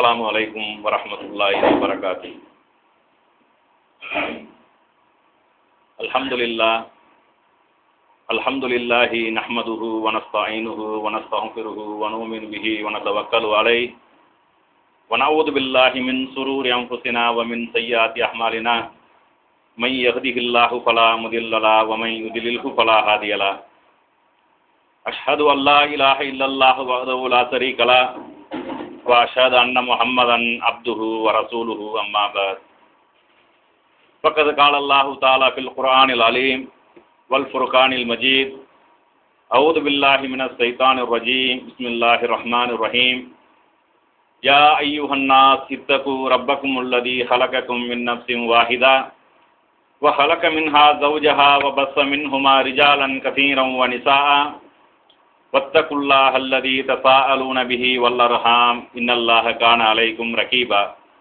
அஸ்ஸலாமு அலைக்கும் வரஹ்மத்துல்லாஹி வபரகாத்துஹு. அல்ஹம்துலில்லாஹி நஹ்மதுஹு வ நஸ்தஈனுஹு வ நஸ்தக்ஃபிருஹு வ நு'மினு பிஹி வ நதவக்கலு அலைஹி வ நஊது பில்லாஹி மின் ஷுரூரி அன்ஃபுஸினா வ மின் ஸய்யிஆத்தி அஅமாலினா மன் யஹ்திஹில்லாஹு ஃபலா முதில்ல லஹு வ மன் யுத்லில்ஹு ஃபலா ஹாதிய லஹு. அஷ்ஹது அன் லா இலாஹ இல்லல்லாஹு வஹ்தஹு லா ஷரீக லஹு வ அஷ்ஹது அன்ன முஹம்மதன் அப்துஹு வ ரசூலுஹு அம்மா பஅத். ஃபக்கத் கால அல்லாஹு தஆலா ஃபில் குர்ஆனில் அலீம் வல் ஃபுர்கானில் மஜீத். அஊது பில்லாஹி மினஷ் ஷைத்தானிர் ரஜீம். பிஸ்மில்லாஹிர் ரஹ்மானிர் ரஹீம். யா அய்யுஹன் நாஸ் இத்தகு ரப்பக்குமுல்லதீ ஹலகக்கும் மின் நஃப்ஸின் வாஹிதா வ ஹலக மின்ஹா ஸௌஜஹா வ பஸ்ஸ மின்ஹுமா ரிஜாலன் கஸீரன் வ நிஸாஅ வத்தகுல்லாஹ அல்லதீ தஸாஅலூன பிஹி வல் அர்ஹாம் இன்னல்லாஹ கான அலைக்கும் ரகீபா.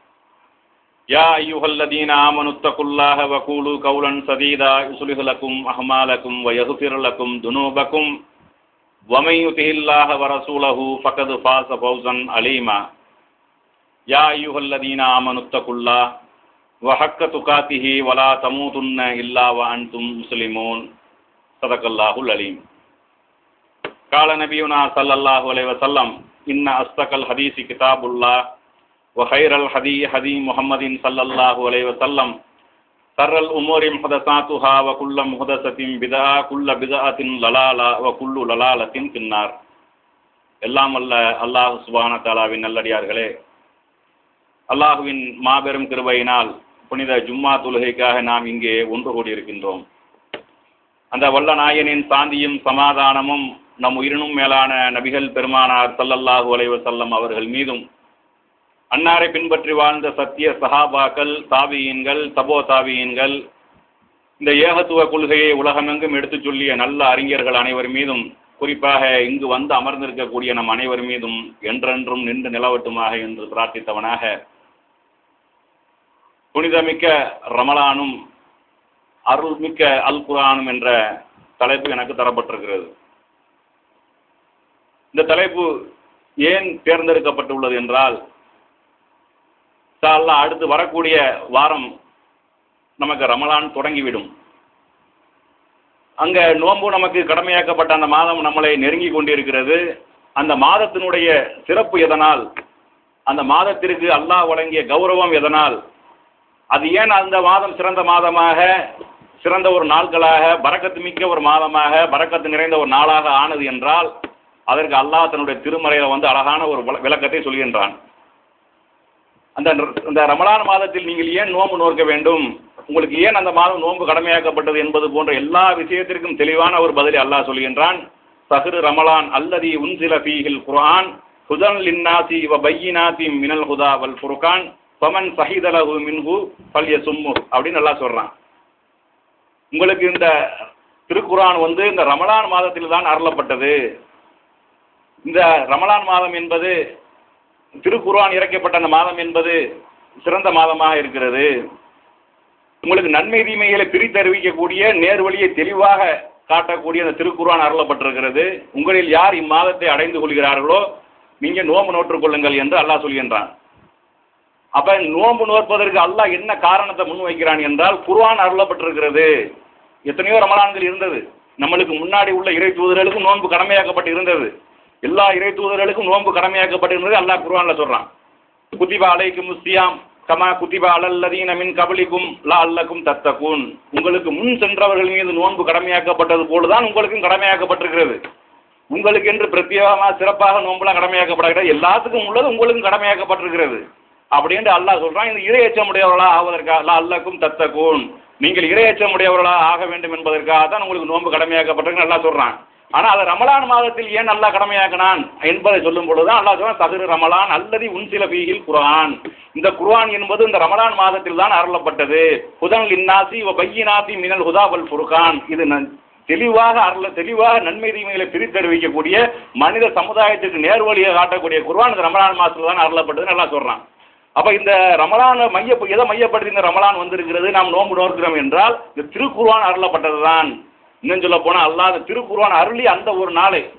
யா அய்யுஹல்லதீன ஆமனு தகுல்லாஹ வ கூலு கௌலன் சதீதா யுஸ்லிஹ் லக்கும் அஹ்மாலக்கும் வ யக்ஃபிர் லக்கும் துனூபக்கும் வ மன் யுதிஇல்லாஹ வ ரசூலஹு ஃபக்கத் ஃபாஸ ஃபௌஸன் அலீமா. யா அய்யுஹல்லதீன ஆமனு தகுல்லாஹ வ ஹக்க துகாத்திஹி வ லா தமூதுன்ன இல்லா வ அன்தும் முஸ்லிமூன். ஸதகல்லாஹுல் அலீம். قال نبينا صلى الله عليه وسلم إن أصدق الحديث كتاب الله وخير الهدي هدي محمد صلى الله عليه وسلم شر الأمور محدثاتها وكل محدثة بدعة كل بدعة ضلالة وكل ضلالة في النار. எல்லாம் அல்ல அல்லாஹ் சுப்ஹானஹு வ தஆலாவின் நல்லடியார்களே, அல்லாஹ்வின் மாபெரும் கிருபையினால் புனித ஜும்மா தொழுகைக்காக நாம் இங்கே ஒன்று கூடியிருக்கின்றோம். அந்த வல்ல நாயனின் சாந்தியும் சமாதானமும் நம் உயிரினும் மேலான நபிகள் பெருமானார் ஸல்லல்லாஹு அலைஹி வஸல்லம் அவர்கள் மீதும், அன்னாரை பின்பற்றி வாழ்ந்த சத்திய சஹாபாக்கள், தாபியீன்கள், தபோ தாபியீன்கள், இந்த ஏகத்துவ கொள்கையை உலகமெங்கும் எடுத்துச் சொல்லிய நல்ல அறிஞர்கள் அனைவர் மீதும், குறிப்பாக இங்கு வந்து அமர்ந்திருக்கக்கூடிய நம் அனைவர் மீதும் என்றென்றும் நின்று நிலவட்டுமாக என்று பிரார்த்தித்தவனாக, புனிதமிக்க ரமலானும் அருள்மிக்க அல் குர்ஆனும் என்ற தலைப்பு எனக்கு தரப்பட்டிருக்கிறது. இந்த தலைப்பு ஏன் தேர்ந்தெடுக்கப்பட்டுள்ளது என்றால், அடுத்து வரக்கூடிய வாரம் நமக்கு ரமலான் தொடங்கிவிடும். அங்க நோன்பு நமக்கு கடமையாக்கப்பட்ட அந்த மாதம் நம்மளை நெருங்கி கொண்டிருக்கிறது. அந்த மாதத்தினுடைய சிறப்பு எதனால், அந்த மாதத்திற்கு அல்லாஹ் வழங்கிய கௌரவம் எதனால், அது ஏன் அந்த மாதம் சிறந்த மாதமாக, சிறந்த ஒரு நாட்களாக, பரக்கத்து மிக்க ஒரு மாதமாக, பரக்கத்து நிறைந்த ஒரு நாளாக ஆனது என்றால், அதற்கு அல்லாஹ் தன்னுடைய திருமறையில் அழகான ஒரு விளக்கத்தை சொல்கின்றான். அந்த ரமலான் மாதத்தில் நீங்கள் ஏன் நோன்பு நோக்க வேண்டும், உங்களுக்கு ஏன் அந்த மாதம் நோன்பு கடமையாக்கப்பட்டது என்பது போன்ற எல்லா விஷயத்திற்கும் தெளிவான ஒரு பதிலை அல்லாஹ் சொல்கின்றான். ஸஹ்ரு ரமலான் அல்லதி உன்சில ஃபீஹில் குர்ஆன் ஹுதன் லின்னாசி வ பையினாத்தி மினல் ஹுதா வல் ஃபுர்கான் ஃபமன் ஷஹித லஹு மின்ஹு ஃபல்யசும்ஹு அப்படின்னு அல்லாஹ் சொல்றான். உங்களுக்கு இந்த திருக்குர்ஆன் இந்த ரமலான் மாதத்தில் தான் அருளப்பட்டது. இந்த ரமலான் மாதம் என்பது, திருக்குர்ஆன் இறக்கப்பட்ட அந்த மாதம் என்பது சிறந்த மாதமாக இருக்கிறது. உங்களுக்கு நன்மை தீமைகளை பிரித்தறிவிக்கக்கூடிய, நேர்வழியை தெளிவாக காட்டக்கூடிய அந்த திருக்குர்ஆன் அருளப்பட்டிருக்கிறது. உங்களில் யார் இம்மாதத்தை அடைந்து கொள்கிறார்களோ நீங்க நோன்பு நோற்றுக் கொள்ளுங்கள் என்று அல்லாஹ் சொல்கின்றான். அப்ப நோன்பு நோற்பதற்கு அல்லாஹ் என்ன காரணத்தை முன்வைக்கிறான் என்றால், குர்ஆன் அருளப்பட்டிருக்கிறது. எத்தனையோ ரமலான்கள் இருந்தது, நம்மளுக்கு முன்னாடி உள்ள இறை தூதர்களுக்கும் நோன்பு கடமையாக்கப்பட்டு இருந்தது. எல்லா இறை தூதர்களுக்கும் நோன்பு கடமையாக்கப்பட்டிருந்தது அல்லாஹ் குர்ஆன்ல சொல்றான். குத்திபா அலைக்குமுஸ் ஸியாம் கமா குத்திபா அலல்லதீன மின் கப்லிக்கும் லஅல்லக்கும் தத்தகூன். உங்களுக்கு முன் சென்றவர்கள் மீது நோன்பு கடமையாக்கப்பட்டது போலதான் உங்களுக்கும் கடமையாக்கப்பட்டிருக்கிறது. உங்களுக்கு என்று பிரத்யேகமாக சிறப்பாக நோன்புலாம் கடமையாக்கப்படாது, எல்லாத்துக்கும் உள்ளது உங்களுக்கும் கடமையாக்கப்பட்டிருக்கிறது அப்படின்னு அல்லாஹ் சொல்றான். இந்த இறை எச்சமுடையவர்களா ஆவதற்காக லஅல்லக்கும் தத்தகூன், நீங்கள் இறை எச்சமுடையவர்களா ஆக வேண்டும் என்பதற்காக தான் உங்களுக்கு நோன்பு கடமையாக்கப்பட்டிருக்கு அல்லாஹ் சொல்றான். ஆனால் அதை ரமலான் மாதத்தில் ஏன் அல்லாஹ் கடமையாக்கினான் என்பதை சொல்லும் பொழுதுதான் அல்லாஹ் சொல்றான், ஸஹ்ரு ரமலான் அல்லதி உன்சில ஃபீஹில் குர்ஆன். இந்த குர்ஆன் என்பது இந்த ரமலான் மாதத்தில் தான் அருளப்பட்டது. ஹுதன் லின்னாசி வ பையினாத்தி மினல் ஹுதா வல் ஃபுர்கான். இது தெளிவாக நன்மை தீமைகளை பிரித்தறிவிக்கக்கூடிய, மனித சமுதாயத்துக்கு நேர்வழியை காட்டக்கூடிய குர்ஆன் இந்த ரமலான் மாதத்தில் தான் அருளப்பட்டதுன்னு எல்லாம் சொல்றான். அப்ப இந்த ரமலான் எதை மையப்படுத்தி இந்த ரமலான் வந்திருக்கிறது, நாம் நோன்பு நோக்கிறோம் என்றால் இந்த திருக்குர்ஆன் அருளப்பட்டது தான். இன்னும் சொல்ல போனால் அல்லாஹ் திருக்குர்ஆன் அருளி அந்த ஒரு நாளை,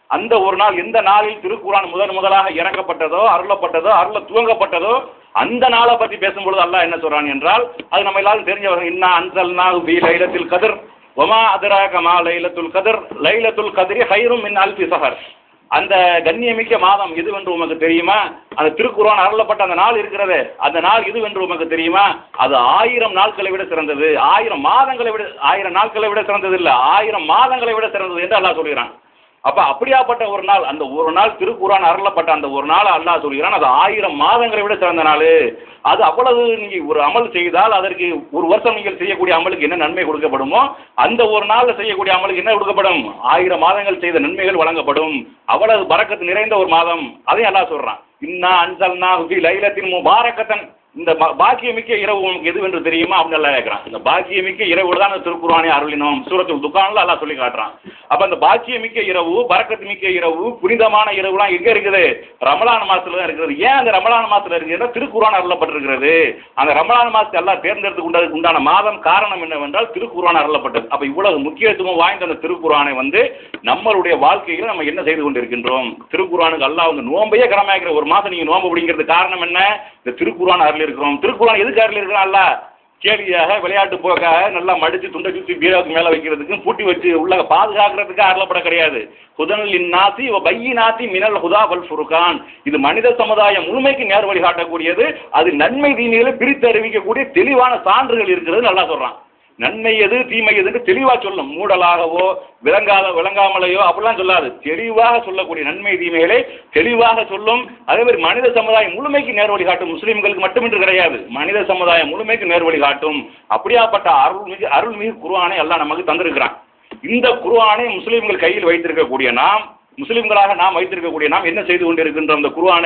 அந்த ஒரு நாள் எந்த நாளில் திருக்குர்ஆன் முதலாக இறக்கப்பட்டதோ, அருளப்பட்டதோ, துவங்கப்பட்டதோ அந்த நாளை பற்றி பேசும்பொழுது அல்லாஹ் என்ன சொல்றான் என்றால், அது நம்ம எல்லாரும் தெரிஞ்சவங்க, இன்னா அன்ஸல்னாஹு ஃபீ லைலத்துல் கத்ர் வமா அத்ராக மா லைலத்துல் கத்ர் லைலத்துல் கத்ரி கைரும் மின் அல்ஃபி ஸஹர். அந்த கண்ணியமிக்க மாதம் எதுவென்று உமக்கு தெரியுமா? அந்த திருக்குர்ஆன் அருளப்பட்ட அந்த நாள் இருக்கிறது, அந்த நாள் எதுவென்று உமக்கு தெரியுமா? அது 1000 நாட்களை விட சிறந்தது, 1000 மாதங்களை விட, 1000 நாட்களை விட சிறந்தது இல்லை, 1000 மாதங்களை விட சிறந்தது என்று அல்லாஹ் சொல்கிறான். அப்ப அப்படியாப்பட்ட ஒரு நாள், அந்த ஒரு நாள் திருக்குர்ஆன் அருளப்பட்ட அந்த ஒரு நாள் அல்லாஹ் சொல்கிறான் அது 1000 மாதங்களை விட சிறந்த நாள். அது அவ்வளவு நீங்க ஒரு அமல் செய்தால் அதற்கு ஒரு வருஷம் நீங்கள் செய்யக்கூடிய அமலுக்கு என்ன நன்மை கொடுக்கப்படுமோ அந்த ஒரு நாள்ல செய்யக்கூடிய அமலுக்கு என்ன கொடுக்கப்படும்? 1000 மாதங்கள் செய்த நன்மைகள் வழங்கப்படும். அவ்வளவு பரக்கத்து நிறைந்த ஒரு மாதம். அதையும் அல்லாஹ் சொல்றான், இன்னா அன்ஸல்னாஹு ஃபீ லைலத்தின் முபாரக்கத்தன். இந்த பாக்கியமிக்க இரவு உங்களுக்கு எதுவென்று தெரியுமா அப்படின்னு எல்லாம் கேட்கிறான். இந்த பாக்கியமிக்க இரவு தான் அந்த திருக்குர்ஆனை அருளினோம் சூரத்துல் துகான்ல அல்லாஹ் சொல்லி காட்டுறான். அப்ப அந்த பாக்கியமிக்க இரவு, பரக்கத்து மிக்க இரவு, புனிதமான இரவுலாம் எங்க இருக்குது? ரமலான் மாசத்துல தான் இருக்கிறது. ஏன் அந்த ரமலான் மாசத்துல இருக்கிறது? திருக்குர்ஆன் அருளப்பட்டிருக்கிறது. அந்த ரமலான் மாசத்தை எல்லாம் தேர்ந்தெடுத்து கொண்டதுக்கு உண்டான மாதம் காரணம் என்னவென்றால் திருக்குர்ஆன் அருளப்பட்டது. அப்ப இவ்வளவு முக்கியத்துவம் வாய்ந்த அந்த திருக்குர்ஆனை நம்மளுடைய வாழ்க்கையில நம்ம என்ன செய்து கொண்டிருக்கின்றோம்? திருக்குர்ஆனுக்கு அல்லாஹ் நோம்பையே கடமையாக்கிற ஒரு மாதம் நீங்க நோம்பு பிடிங்கிறது காரணம் என்ன? இந்த திருக்குர்ஆன் அருள் இருக்கிறோம். திருக்குர்ஆன் எதுக்கு அருள் இருக்கிறோம்? அல்லாஹ் கேலியாக, விளையாட்டு போக்காக, நல்லா மடிச்சு துண்டை சுற்றி பீராவுக்கு மேலே வைக்கிறதுக்கு, பூட்டி வச்சு உள்ள பாதுகாக்கிறதுக்கு அருளப்பட கிடையாது. ஹுதன் லின்னாசி வ பையினாத்தி மினல் ஹுதா வல் ஃபுர்கான். இது மனித சமுதாயம் முழுமைக்கு நேர் வழி காட்டக்கூடியது. அது நன்மை தீமைகளை பிரித்து அறிவிக்கக்கூடிய தெளிவான சான்றுகள் இருக்கிறது நல்லா சொல்றான். நன்மை எது தீமை எதுன்னு தெளிவா சொல்லும். மூடலாகவோ விளங்காமலையோ அப்படிலாம் சொல்லாது. தெளிவாக சொல்லக்கூடிய நன்மை தீமைகளை தெளிவாக சொல்லும். அதே மாதிரி மனித சமுதாயம் முழுமைக்கு நேர்வழி காட்டும். முஸ்லீம்களுக்கு மட்டுமின்றி கிடையாது, மனித சமுதாயம் முழுமைக்கு நேர்வழி காட்டும். அப்படியாப்பட்ட அருள்மிகு குர்ஆனை அல்லாஹ் நமக்கு தந்திருக்கிறான். இந்த குர்ஆனை முஸ்லீம்கள் கையில் வைத்திருக்கக்கூடிய நாம், முஸ்லீம்களாக நாம் வைத்திருக்கக்கூடிய நாம் என்ன செய்து கொண்டிருக்கின்றோம்?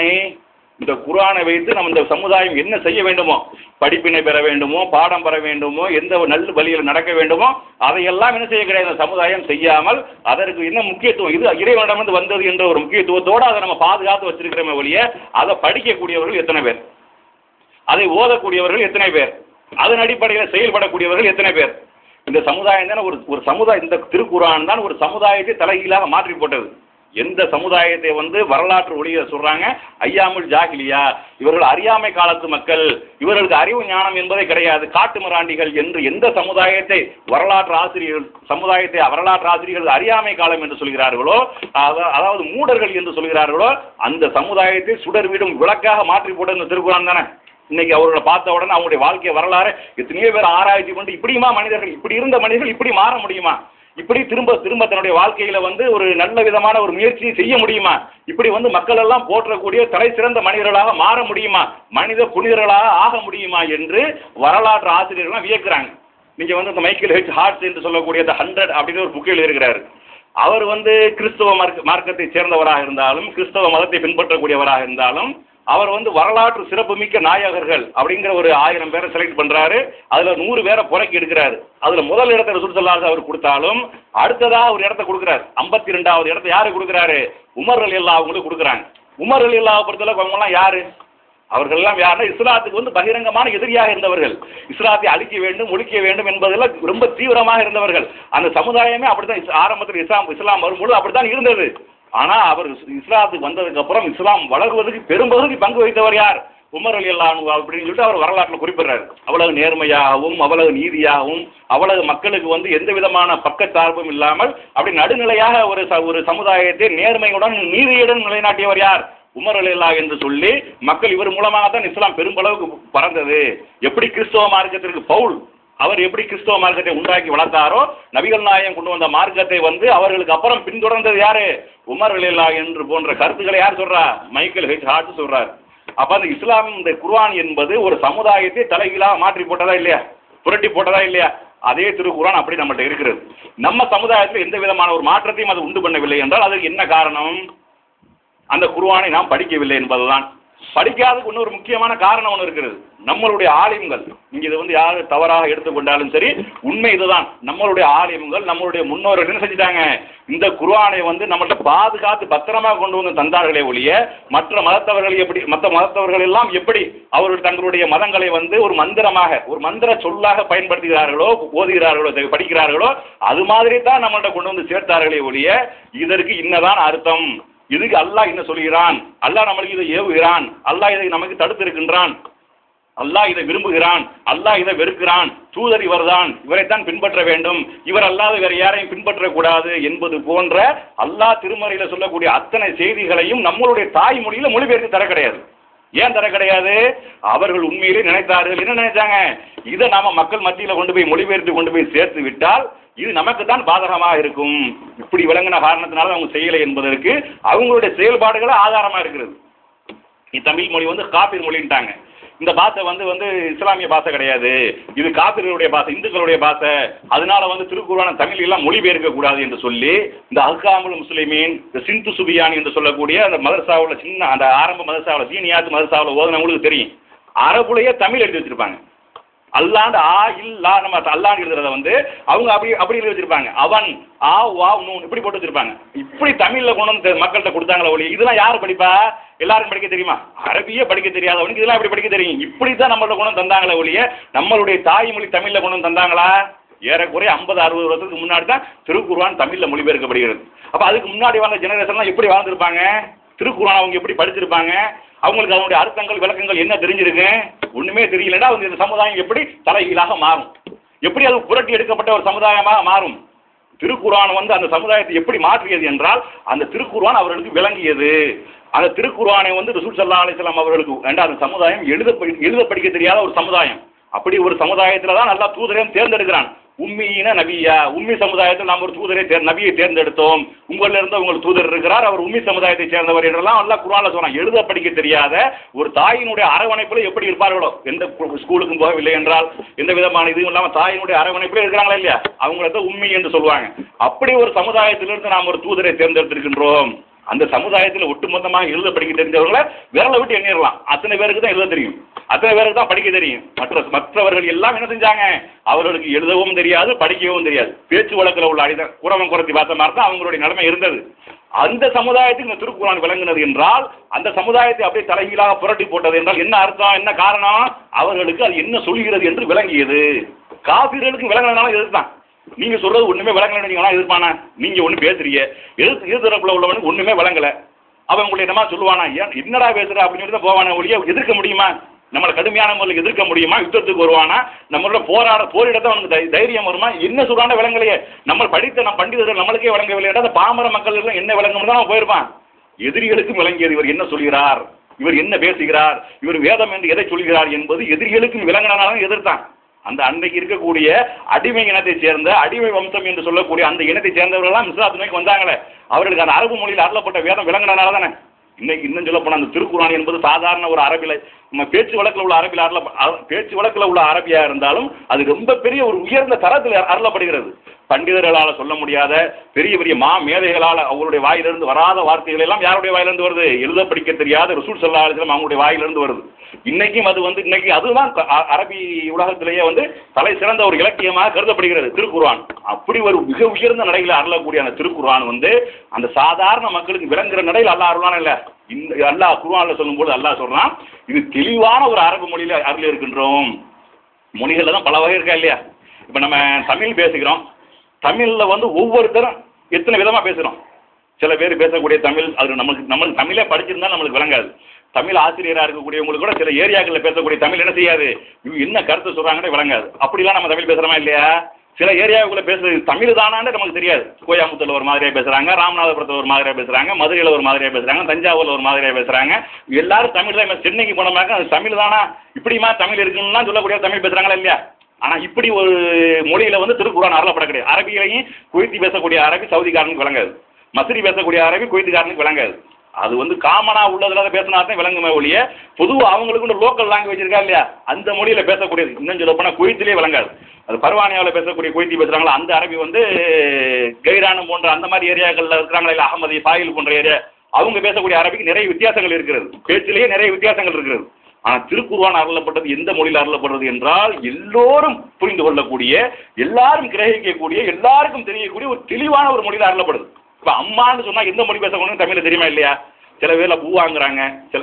இந்த குர்ஆனை வைத்து நம்ம இந்த சமுதாயம் என்ன செய்ய வேண்டுமோ, படிப்பினை பெற வேண்டுமோ, பாடம் பெற வேண்டுமோ, எந்த நல்ல வழியில் நடக்க வேண்டுமோ அதையெல்லாம் என்ன செய்ய கிடையாது சமுதாயம் செய்யாமல், அதற்கு என்ன முக்கியத்துவம், இது இறைவனிடமிருந்து வந்தது என்ற ஒரு முக்கியத்துவத்தோடு அதை நம்ம பாதுகாத்து வச்சிருக்கிறோமே ஒழிய, அதை படிக்கக்கூடியவர்கள் எத்தனை பேர், அதை ஓதக்கூடியவர்கள் எத்தனை பேர், அதன் அடிப்படையில் செயல்படக்கூடியவர்கள் எத்தனை பேர்? இந்த சமுதாயம் தானே ஒரு சமுதாயம், இந்த திருக்குர்ஆன் தான் ஒரு சமுதாயத்தை தலைகீழாக மாற்றி போட்டது. எந்த சமுதாயத்தை வரலாற்று ஒளியை சொல்றாங்க, ஐயாமுல் ஜாஹிலியா, இவர்கள் அறியாமை காலத்து மக்கள், இவர்களுக்கு அறிவு ஞானம் என்பதே கிடையாது, காட்டு மிராண்டிகள் என்று எந்த சமுதாயத்தை வரலாற்று ஆசிரியர்கள் அறியாமை காலம் என்று சொல்கிறார்களோ, அதாவது மூடர்கள் என்று சொல்கிறார்களோ, அந்த சமுதாயத்தை சுடர்விடும் விளக்காக மாற்றி போட்ட இந்த திருக்குர்ஆன் தானே. இன்னைக்கு அவர்களை பார்த்த உடனே அவங்களுடைய வாழ்க்கை வரலாறு எத்தனையோ பேர் ஆராய்ச்சி பண்ணி, இப்படியுமா மனிதர்கள், இப்படி இருந்த மனிதர்கள் இப்படி மாற முடியுமா, இப்படி திரும்ப தன்னுடைய வாழ்க்கையில ஒரு நல்ல விதமான ஒரு முயற்சியை செய்ய முடியுமா, இப்படி மக்கள் எல்லாம் போற்றக்கூடிய தலை சிறந்த மனிதர்களாக மாற முடியுமா, மனித புனிதர்களாக ஆக முடியுமா என்று வரலாற்று ஆசிரியர்கள்லாம் வியக்கிறாங்க. நீங்க இந்த மைக்கேல் ஹெச் ஹார்ட்ஸ் என்று சொல்லக்கூடிய The 100 அப்படின்னு ஒரு புக்கில் இருக்கிறார். அவர் கிறிஸ்தவ மார்க்கத்தை சேர்ந்தவராக இருந்தாலும், கிறிஸ்தவ மதத்தை பின்பற்றக்கூடியவராக இருந்தாலும், அவர் வரலாற்று சிறப்புமிக்க நாயகர்கள் அப்படிங்கிற ஒரு 1000 பேரை செலக்ட் பண்றாரு. அதுல 100 பேரை புறக்கி எடுக்கிறாரு. அதுல முதல் இடத்தை ரசூல் ஸல்லல்லாஹு அலைஹி அவர் கொடுத்தாலும் அடுத்ததாக ஒரு இடத்தை கொடுக்கிறார். 52வது இடத்தை யாரு கொடுக்கிறாரு? உமர் ரலியல்லாஹு அவங்களுக்கு கொடுக்குறாங்க. உமர் ரலியல்லாஹு பொறுத்தளவு அவங்க எல்லாம் யாரு? அவர்கள் எல்லாம் யாருன்னா இஸ்லாத்துக்கு பகிரங்கமான எதிரியாக இருந்தவர்கள், இஸ்லாத்தை அழிக்க வேண்டும், ஒழிக்க வேண்டும் என்பதில் ரொம்ப தீவிரமாக இருந்தவர்கள். அந்த சமுதாயமே அப்படித்தான் ஆரம்பத்தில் இஸ்லாம் வரும்போது அப்படித்தான் இருந்தது. ஆனா அவர் இஸ்லாத்துக்கு வந்ததுக்கு அப்புறம் இஸ்லாம் வளர்வதற்கு பெரும்பகுதி பங்கு வகித்தவர் யார்? உமர் ரலியல்லாஹு அன்ஹு அப்படின்னு சொல்லிட்டு அவர் வரலாற்றில் குறிப்பிடுறாரு. அவ்வளவு நேர்மையாகவும், அவ்வளவு நீதியாகவும், அவ்வளவு மக்களுக்கு எந்த விதமான பக்கச்சார்பும் இல்லாமல் அப்படி நடுநிலையாக ஒரு சமுதாயத்தை நேர்மையுடன் நீதியுடன் நிலைநாட்டியவர் யார்? உமர் ரலியல்லாஹு என்று சொல்லி மக்கள் இவர் மூலமாக தான் இஸ்லாம் பெரும்பளவுக்கு பறந்தது. எப்படி கிறிஸ்தவ மார்க்கத்திற்கு பவுல் அவர் எப்படி கிறிஸ்தவ மார்க்கத்தை உண்டாக்கி வளர்த்தாரோ, நபிகள் நாயகம் கொண்டு வந்த மார்க்கத்தை அவர்களுக்கு அப்புறம் பின்தொடர்ந்தது யாரு? உமர் ரலியல்லாஹு என்று போன்ற கருத்துக்களை யார் சொல்றா? மைக்கேல் ஹெச் ஹார்ட்ஸ் சொல்றார். அப்ப அந்த இஸ்லாம், இந்த குர்ஆன் என்பது ஒரு சமுதாயத்தை தலைகீழாக மாற்றி போட்டதா இல்லையா, புரட்டி போட்டதா இல்லையா? அதே திருக்குர்ஆன் அப்படி நம்மகிட்ட இருக்கிறது. நம்ம சமுதாயத்தில் எந்த விதமான ஒரு மாற்றத்தையும் அது உண்டு பண்ணவில்லை என்றால் அதற்கு என்ன காரணம்? அந்த குர்ஆனை நாம் படிக்கவில்லை என்பதுதான். படிக்காததுக்கு இன்னொரு முக்கியமான காரணம் ஒன்று இருக்கிறது. நம்மளுடைய ஆலிம்கள், நீங்க இதை வந்து யாரு தவறாக எடுத்துக்கொண்டாலும் சரி, உண்மை இதுதான். நம்மளுடைய ஆலிம்கள், நம்மளுடைய முன்னோர்கள் என்ன செஞ்சுட்டாங்க, இந்த குர்ஆனை வந்து நம்மள்ட்ட பாதுகாத்து பத்திரமா கொண்டு வந்து தந்தார்களே ஒழிய, மற்ற மதத்தவர்கள் எல்லாம் எப்படி அவர்கள் தங்களுடைய மதங்களை வந்து ஒரு மந்திரமாக, ஒரு மந்திர சொல்லாக பயன்படுத்துகிறார்களோ, ஓதுகிறார்களோ, படிக்கிறார்களோ, அது மாதிரி தான் நம்மள்ட்ட கொண்டு வந்து சேர்த்தார்களே ஒழிய, இதற்கு இன்னதான் அர்த்தம், இதுக்கு அல்லாஹ் என்ன சொல்கிறான், அல்லாஹ் நம்மளுக்கு இதை ஏவுகிறான், அல்லாஹ் இதை நமக்கு தடுத்து இருக்கின்றான், அல்லாஹ் இதை விரும்புகிறான், அல்லாஹ் இதை வெறுக்கிறான், தூதர் இவர்தான், இவரைத்தான் பின்பற்ற வேண்டும், இவர் அல்லாத வேற யாரையும் பின்பற்றக்கூடாது என்பது போன்ற அல்லாஹ் திருமறையில சொல்லக்கூடிய அத்தனை செய்திகளையும் நம்மளுடைய தாய்மொழியில மொழிபெயர்த்து தர கிடையாது. ஏன் தர கிடையாது? அவர்கள் உண்மையிலே நினைத்தார்கள். என்ன நினைச்சாங்க? இதை நாம மக்கள் மத்தியில் கொண்டு போய் மொழிபெயர்த்து கொண்டு போய் சேர்த்து விட்டால் இது நமக்கு தான் பாதகமாக இருக்கும். இப்படி விளங்கின காரணத்தினால அவங்க செய்யலை என்பதற்கு அவங்களுடைய செயல்பாடுகளை ஆதாரமா இருக்கிறது. தமிழ் மொழி வந்து காபீர் மொழின்ட்டாங்க. இந்த பாஷை வந்து இஸ்லாமிய பாஷை கிடையாது, இது காபிர்களுடைய பாஷை, இந்துக்களுடைய பாஷை, அதனால வந்து திருக்குர்ஆன் தமிழ் எல்லாம் மொழிபெயர்க்க கூடாது என்று சொல்லி இந்த அஹ்காமுல் முஸ்லிமீன், இந்த சிந்து சுபியானி என்று சொல்லக்கூடிய அந்த மதரசாவில், சின்ன அந்த ஆரம்ப மதரசாவில், சீனியாத்து மதரசாவில் ஓதுனவங்களுக்கு தெரியும், அரபுலையே தமிழ் எழுதி வச்சிருப்பாங்க. அல்லாண்டு ஆ இல்லா நம்ம அல்லான்னு எழுதுறத வந்து அவங்க அப்படி எழுதி வச்சிருப்பாங்க. அவன் ஆ வா நூன் இப்படி போட்டு வச்சிருப்பாங்க. இப்படி தமிழ்ல கொண்டு வந்து மக்கள்கிட்ட கொடுத்தாங்களா ஒளி, இதெல்லாம் யார் படிப்பா? எல்லாருக்கும் படிக்க தெரியுமா? அரபியே படிக்க தெரியாதவனுக்கு இதெல்லாம் எப்படி படிக்க தெரியும்? இப்படித்தான் நம்மள்ட்ட கொண்டு வந்து தந்தாங்களே ஒழிய நம்மளுடைய தாய்மொழி தமிழ்ல கொண்டு வந்து தந்தாங்களா? ஏறக்குறைய 50-60 வருஷத்துக்கு முன்னாடி தான் திருக்குர்ஆன் தமிழ்ல மொழிபெயர்க்கப்படுகிறது. அப்ப அதுக்கு முன்னாடி வாழ்ந்த ஜெனரேஷன்லாம் எப்படி வாழ்ந்திருப்பாங்க? திருக்குர்ஆன் அவங்க எப்படி படிச்சிருப்பாங்க? அவங்களுக்கு அதனுடைய அர்த்தங்கள் விளக்கங்கள் என்ன தெரிஞ்சிருக்கு? ஒண்ணுமே தெரியலன்னா இந்த சமுதாயம் எப்படி தலைகீழாக மாறும்? எப்படி அது புரட்டி எடுக்கப்பட்ட ஒரு சமுதாயமாக மாறும்? திருக்குர்ஆன் வந்து அந்த சமுதாயத்தை எப்படி மாற்றியது என்றால் அந்த திருக்குர்ஆன் அவர்களுக்கு விளங்கியது. அந்த திருக்குர்ஆனை வந்து ரசூல் ஸல்லல்லாஹு அலைஹி வஸல்லம் அவர்களுக்கு அந்த சமுதாயம் எழுத படிக்க தெரியாத ஒரு சமுதாயம். அப்படி ஒரு சமுதாயத்தில் தான் அல்லாஹ் தூதரையும் தேர்ந்தெடுக்கிறான். உம்மியின நபியா, உம்மி சமுதாயத்தில் நாம் ஒரு தூதரை நபியை தேர்ந்தெடுத்தோம், உங்களில் இருந்து உங்களுக்கு தூதர் இருக்கிறார், அவர் உம்மி சமுதாயத்தை சேர்ந்தவர் என்றெல்லாம் அல்லாஹ் குர்ஆன்ல சொன்னான். எழுத படிக்க தெரியாத ஒரு தாயினுடைய அரவணைப்பில் எப்படி இருப்பார்களோ, எந்த ஸ்கூலுக்கும் போகவில்லை என்றால் எந்த விதமான இதுவும் இல்லாமல் தாயினுடைய அரவணைப்பில் இருக்கிறாங்களா இல்லையா, அவங்கள உம்மி என்று சொல்லுவாங்க. அப்படி ஒரு சமுதாயத்திலிருந்து நாம் ஒரு தூதரை தேர்ந்தெடுத்திருக்கின்றோம். அந்த சமுதாயத்தில் ஒட்டுமொத்தமாக எழுத படிக்க தெரிஞ்சவர்களை விரலை விட்டு எண்ணிடலாம். அத்தனை பேருக்கு தான் எழுத தெரியும், அத்தனை பேருக்கு தான் படிக்க தெரியும். மற்றவர்கள் எல்லாம் என்ன செஞ்சாங்க? அவர்களுக்கு எழுதவும் தெரியாது, படிக்கவும் தெரியாது. பேச்சு வழக்கில் உள்ள அடிதான் குறவம் குறைத்தி பார்த்த மாதிரி தான் அவங்களுடைய நிலைமை இருந்தது. அந்த சமுதாயத்துக்கு இந்த திருக்குர்ஆன் விளங்கினது என்றால் அந்த சமுதாயத்தை அப்படியே தலைகீழாக புரட்டி போட்டது என்றால் என்ன அர்த்தம், என்ன காரணம்? அவர்களுக்கு அது என்ன சொல்கிறது என்று விளங்கியது. காபிர்களுக்கு விளங்கினதுனால எதுதான் நீங்க சொல்றது ஒண்ணுமே விளங்கல எதிர்ப்பானா? நீங்க ஒண்ணு பேசுறீங்க, எதிர்த்தரப்புல உள்ளவனுக்கு ஒண்ணுமே விளங்கல, அவன் உங்களை என்னமா சொல்லுவானா, என்னடா பேசுற அப்படின்னு சொல்லி தான் போவான ஒழிய எதிர்க்க முடியுமா? நம்மளை கடுமையான முறையில் எதிர்க்க முடியுமா? யுத்தத்துக்கு வருவானா? நம்மளோட போரிடத்தை அவனுக்கு தைரியம் வருமா? என்ன சொல்றான விளங்கலையே, நம்ம படித்த நம் பண்டிதர்கள் நம்மளுக்கே விளங்கவில்லையா? அந்த பாமர மக்கள் எல்லாம் என்ன விளங்கும் தான் அவன் போயிருப்பான். எதிரிகளுக்கும் விளங்கியது இவர் என்ன சொல்கிறார், இவர் என்ன பேசுகிறார், இவர் வேதம் என்று எதை சொல்கிறார் என்பது எதிரிகளுக்கும் விளங்கினாலும் எதிர்த்தான். அந்த அன்றைக்கு இருக்கக்கூடிய அடிமை இனத்தை சேர்ந்த அடிமை வம்சம் என்று சொல்லக்கூடிய அந்த இனத்தை சேர்ந்தவர்கள்லாம் இஸ்லாத்து நோக்கி வந்தாங்களே, அவர்களுக்கு அந்த அரபு மொழியில் அருளப்பட்ட வேதம் விளங்கினால தானே. இன்னைக்கு இன்னும் சொல்ல போனால் அந்த திருக்குர்ஆன் என்பது சாதாரண ஒரு அரபில நம்ம பேச்சு வழக்கில் உள்ள அரபியா இருந்தாலும் அது ரொம்ப பெரிய ஒரு உயர்ந்த தரத்தில் அருளப்படுகிறது. பண்டிதர்களால் சொல்ல முடியாத பெரிய பெரிய மேதைகளால் அவங்களுடைய வாயிலிருந்து வராத வார்த்தைகள் எல்லாம் யாருடைய வாயிலிருந்து வருது? எழுத படிக்க தெரியாத ரசூல் ஸல்லல்லாஹு அலைஹி வஸல்லம் அவங்களுடைய வாயிலிருந்து வருது. இன்னைக்கும் அது இன்னைக்கு அதுதான் அரபி உலகத்திலேயே தலை சிறந்த ஒரு இலக்கியமாக கருதப்படுகிறது திருக்குர்ஆன். அப்படி ஒரு மிக உயர்ந்த நடையில் அருளக்கூடிய அந்த திருக்குர்ஆன் அந்த சாதாரண மக்களுக்கு விளங்குற நடையில் அல்லாஹ் அருளான இல்ல. இந்த அல்லாஹ் குர்ஆன்ல சொல்லும்போது அல்லாஹ் சொல்றான், இது தெளிவான ஒரு அரபு மொழியில அருள் இருக்கின்றோம். மொழிகள்ல தான் பல வகை இருக்கா இல்லையா? இப்ப நம்ம தமிழ் பேசுகிறோம், தமிழ்ல ஒவ்வொருத்தரும் எத்தனை விதமா பேசுறோம். சில பேர் பேசக்கூடிய தமிழ் அது நம்மளுக்கு தமிழே படிச்சிருந்தா நம்மளுக்கு விளங்காது. தமிழ் ஆசிரியராக இருக்கக்கூடியவங்களுக்கு கூட சில ஏரியாக்களில் பேசக்கூடிய தமிழ் என்ன செய்யாது, இவங்க என்ன கருத்து சொல்றாங்கன்னு விளங்காது. அப்படிலாம் நம்ம தமிழ் பேசுறோமா இல்லையா? சில ஏரியாவுக்குள்ள பேசுறது தமிழ் தானான்னு நமக்கு தெரியாது. கோயம்புத்தூர்ல ஒரு மாதிரியா பேசுறாங்க, ராமநாதபுரத்தில் ஒரு மாதிரியா பேசுறாங்க, மதுரையில் ஒரு மாதிரியா பேசுறாங்க, தஞ்சாவூர்ல ஒரு மாதிரியா பேசுறாங்க. எல்லாரும் தமிழ் தான். சென்னைக்கு போனோம்னாக்க அது தமிழ் தானா, இப்படிமா தமிழ் இருக்குன்னா சொல்லக்கூடிய தமிழ் பேசுறாங்களா இல்லையா? ஆனா இப்படி ஒரு மொழியில திருக்குர்ஆன் அருளப்பட கிடையாது. அரபியிலையும் குவைத்தி பேசக்கூடிய அரபி சவுதிக்காரனுக்கு விளங்காது, மஸ்ரி பேசக்கூடிய அரபி குவைத்திக்காரனுக்கு விளங்காது. அது காமனா உள்ளதுல பேசினா தான் விளங்குமே ஒழிய பொதுவாக அவங்களுக்கு லோக்கல் லாங்குவேஜ் இருக்கா இல்லையா, அந்த மொழியில பேசக்கூடியது இன்னும் சொல்ல போனா குவைத்திலே விளங்காது. அது பர்வானியாவில் பேசக்கூடிய குவைத்தி பேசுறாங்களா அந்த அரபி கைரானம் போன்ற அந்த மாதிரி ஏரியாக்கள்ல இருக்கிறாங்களா இல்ல, அகமதி ஃபாயில் போன்ற ஏரியா அவங்க பேசக்கூடிய அரபிக்கு நிறைய வித்தியாசங்கள் இருக்கிறது, பேச்சிலேயே நிறைய வித்தியாசங்கள் இருக்கிறது. ஆனால் திருக்குர்ஆன் அருளப்பட்டது எந்த மொழியில் அருளப்பட்டது என்றால் எல்லோரும் புரிந்து கொள்ளக்கூடிய, எல்லாரும் கிரகிக்கக்கூடிய, எல்லாருக்கும் தெரியக்கூடிய ஒரு தெளிவான ஒரு மொழியில் அருளப்படுது. இப்போ அம்மான்னு சொன்னால் எந்த மொழி பேசணும் தமிழில் தெரியுமா இல்லையா? சில பேரில் பூவாங்கிறாங்க,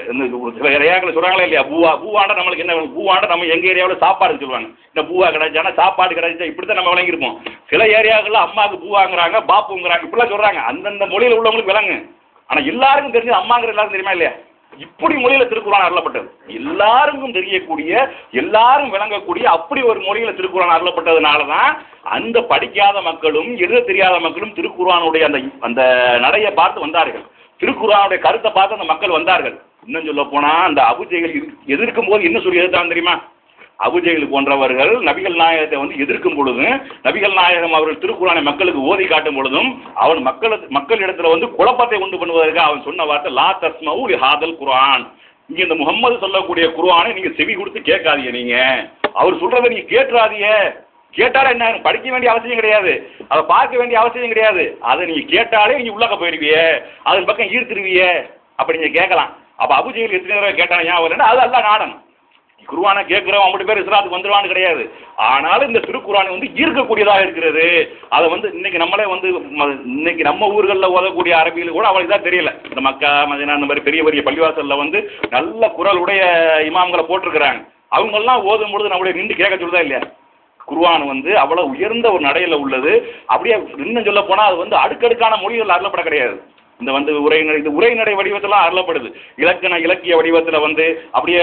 சில ஏரியாக்களை சொல்கிறாங்களா இல்லையா? பூவாண்ட நம்மளுக்கு என்ன, பூவாண்ட நம்ம எங்கள் ஏரியாவில் சாப்பாடு சொல்லுவாங்க, இந்த பூவா கிடைச்சானா சாப்பாடு கிடைச்சா இப்படி தான் நம்ம விளங்கியிருப்போம். சில ஏரியாக்களில் அம்மாவுக்கு பூவாங்கிறாங்க, பாப்புங்கிறாங்க, இப்படிலாம் சொல்கிறாங்க. அந்தந்த மொழியில் உள்ளவங்களுக்கு விளங்கு. ஆனால் எல்லாருக்கும் தெரிஞ்சு அம்மாங்கிற எல்லாரும் தெரியுமா இல்லையா? இப்படி மொழியில திருக்குர்ஆன் அருளப்பட்டது, எல்லாருக்கும் தெரியக்கூடிய, எல்லாரும் விளங்கக்கூடிய அப்படி ஒரு மொழியில திருக்குர்ஆன் அருளப்பட்டதுனால தான் அந்த படிக்காத மக்களும் எழுத தெரியாத மக்களும் திருக்குர்ஆனுடைய அந்த நடையை பார்த்து வந்தார்கள், திருக்குர்ஆனுடைய கருத்தை பார்த்து அந்த மக்கள் வந்தார்கள். இன்னும் சொல்ல போனா அந்த அபூஜஹல் எதிர்க்கும் போது என்ன சொல்லி எதிர்த்தாங்க தெரியுமா? அபூஜஹல் போன்றவர்கள் நபிகள் நாயகத்தை வந்து எதிர்க்கும் பொழுதும், நபிகள் நாயகம் அவர்கள் திருக்குர்ஆனை மக்களுக்கு ஓதி காட்டும் பொழுதும் அவன் மக்களிடத்துல வந்து குழப்பத்தை உண்டு பண்ணுவதற்கு அவன் சொன்ன வார்த்தை லா தஸ்மஉ லிஹாதல் குர்ஆன். இங்க இந்த முகம்மது சொல்லக்கூடிய குர்ஆனை நீங்க செவி கொடுத்து கேட்காதீங்க, நீங்க அவர் சொல்றதை நீங்க கேட்டுறாதீங்க. கேட்டாலே என்ன, படிக்க வேண்டிய அவசியம் கிடையாது, அதை பார்க்க வேண்டிய அவசியம் கிடையாது, அதை நீங்க கேட்டாலே நீங்க உள்ளக்க போயிருவிய, அதன் பக்கம் ஈர்த்துருவிய, அப்படி நீங்க கேட்கலாம். அப்ப அபூஜஹல் எத்தனை தடவை கேட்டான் ஞாபகம், அது அல்ல நாடன். குர்ஆனை கேட்கிறோம் 50 பேர் இஸ்லாத்துக்கு வந்துருவான்னு கிடையாது. ஆனாலும் இந்த திருக்குர்ஆன் வந்து ஈர்க்கக்கூடியதாக இருக்கிறது. அதை வந்து இன்னைக்கு நம்மளே வந்து இன்னைக்கு நம்ம ஊர்களில் ஓதக்கூடிய அரபியில் கூட அவளுக்கு தான் தெரியல. இந்த மக்கா மதீனா அந்த மாதிரி பெரிய பெரிய பள்ளிவாசலில் வந்து நல்ல குரலுடைய இமாம்களை போட்டிருக்கிறாங்க. அவங்கெல்லாம் ஓதும் பொழுது நம்மளுடைய நின்று கேட்க சொல்லுதா இல்லையா? குர்ஆன் வந்து அவ்வளவு உயர்ந்த ஒரு நடையில் உள்ளது. அப்படியே இன்னும் சொல்ல போனால் அது வந்து அடுக்கடுக்கான மொழிகள் அருளப்பட கிடையாது. இந்த வந்து உரைநடை வடிவத்தில் அருளப்படுது. இலக்கிய வடிவத்தில் வந்து அப்படியே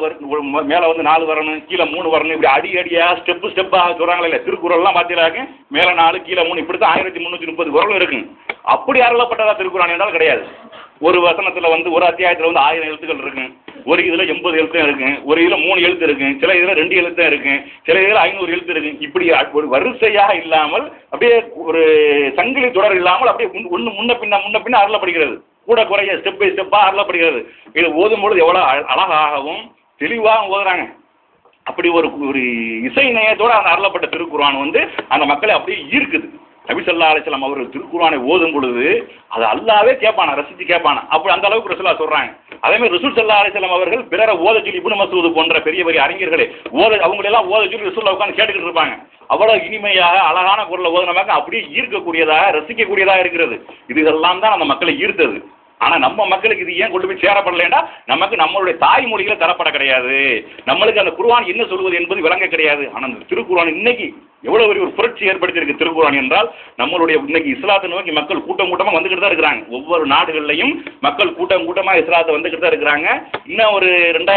4 மேலே வந்து 4 வரணும், கீழே 3 வரணும், இப்படி அடியாக ஸ்டெப்பாக சொல்கிறாங்களே இல்லை. திருக்குறள்லாம் பார்த்தீங்கன்னாக்க மேலே 4 கீழே 3 இப்படி தான் 1330 குறளும் இருக்குங்க. அப்படி அருளப்பட்டதா திருக்குர்ஆன் என்றால் கிடையாது. ஒரு வசனத்தில் வந்து ஒரு அத்தியாயத்தில் வந்து 1000 எழுத்துக்கள் இருக்குங்க, ஒரு இதில் 80 எழுத்தும் இருக்குங்க, ஒரு இதில் 3 எழுத்து இருக்குங்க, சில இதில் 2 எழுத்தும் இருக்குங்க, சில இதில் 500 எழுத்து இருக்குங்க. இப்படி ஒரு வரிசையாக இல்லாமல் அப்படியே ஒரு சங்கிலி தொடர் இல்லாமல் அப்படியே ஒன்று முன்ன பின்ன அருளப்படுகிறது. கூட குறைய ஸ்டெப் பை ஸ்டெப்பாக அருளப்படுகிறது. இது ஓதும்பொழுது எவ்வளோ அழகாகவும் தெளிவாகவும் ஓதுறாங்க. அப்படி ஒரு இசை நயத்தோடு அந்த அருளப்பட்ட திருக்குர்ஆன் வந்து அந்த மக்களை அப்படியே ஈர்க்குது. நபி ஸல்லல்லாஹு அலைஹி வஸல்லம் அவர்கள் திருக்குர்ஆனை ஓதும் பொழுது அது அல்லாஹ்வே கேட்பானா, ரசித்து கேட்பானா, அப்படி அந்த அளவுக்கு ரசூலுல்லாஹ் சொல்றாங்க. அதே மாதிரி ரசூல் ஸல்லல்லாஹு அலைஹி வஸல்லம் அவர்கள் பிறரை ஓத சொல்லி இப்னு மஸ்ஊத் போன்ற பெரிய பெரிய அறிஞர்களே அவங்களெல்லாம் ஓத சொல்லி ரசூலுல்லாஹ் உட்கார்ந்து கேட்டுக்கிட்டு இருப்பாங்க. அவ்வளவு இனிமையாக அழகான குரலை ஓதுனமாக அப்படியே ஈர்க்கக்கூடியதாக ரசிக்கக்கூடியதாக இருக்கிறது. இதெல்லாம் தான் அந்த மக்களை ஈர்த்தது. ஆனால் நம்ம மக்களுக்கு இது ஏன் கொண்டு போய் சேரப்படலைன்னா நமக்கு நம்மளுடைய தாய்மொழிகளை தரப்பட கிடையாது. நம்மளுக்கு அந்த குர்ஆன் என்ன சொல்வது என்பது விளங்க கிடையாது. ஆனால் அந்த திருக்குர்ஆன் இன்னைக்கு எவ்வளவு பெரிய ஒரு புரட்சி ஏற்படுத்தியிருக்கு திருக்குர்ஆன் என்றால், நம்மளுடைய இன்னைக்கு இஸ்லாத்தை நோக்கி மக்கள் கூட்டமாக வந்துக்கிட்டு தான் இருக்கிறாங்க. ஒவ்வொரு நாடுகள்லையும் மக்கள் கூட்டமாக இஸ்லாத்தை வந்துக்கிட்டு தான் இருக்கிறாங்க. இன்னும் ஒரு